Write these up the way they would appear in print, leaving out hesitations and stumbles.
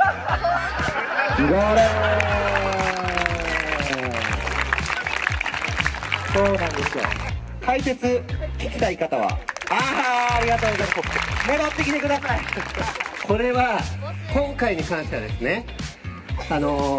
そうなんですよ。解説聞きたい方はありがとうございます。戻ってきてください。これは今回に関してはですね、ス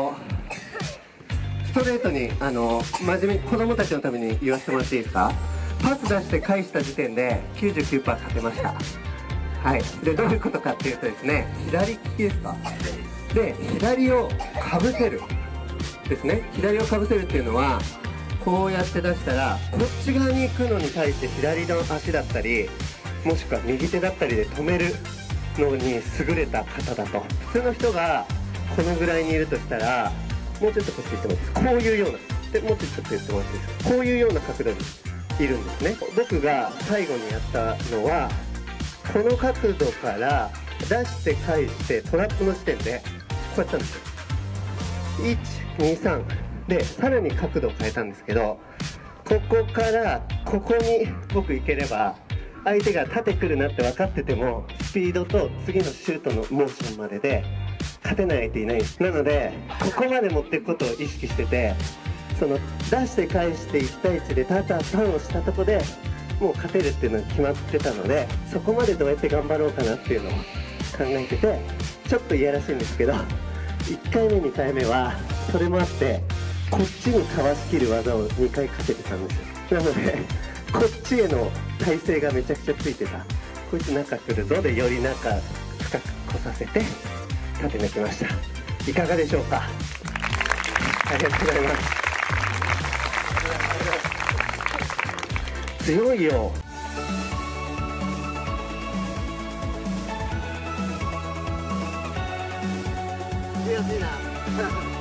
トレートに真面目に子供たちのために言わせてもらっていいですか。パス出して返した時点で 99% 勝てました。はい。でどういうことかっていうとですね、左利きですか。で左をかぶせるですね。左をかぶせるっていうのはこうやって出したらこっち側に行くのに対して左の足だったりもしくは右手だったりで止めるのに優れた方だと。普通の人がこのぐらいにいるとしたらもうちょっとこっち行ってもいいです。こういうようなでもうちょっと言ってもらっていいですか。こういうような角度にいるんですね。僕が最後にやったのはこの角度から出して返してトラップの時点でこうやったんですよ。123でさらに角度を変えたんですけど、ここからここに僕行ければ相手が縦来るなって分かっててもスピードと次のシュートのモーションまでで勝てない相手いないんです。なのでここまで持っていくことを意識してて、その出して返して1対1でターンをしたとこでもう勝てるっていうのが決まってたので、そこまでどうやって頑張ろうかなっていうのを考えてて、ちょっといやらしいんですけど1回目2回目はそれもあってこっちにかわしきる技を2回かけてたんですよ。なのでこっちへの体勢がめちゃくちゃついてた。こいつ中来るぞでより中深く来させて立て抜きました。いかがでしょうか。ありがとうございます。強いよ。強いな。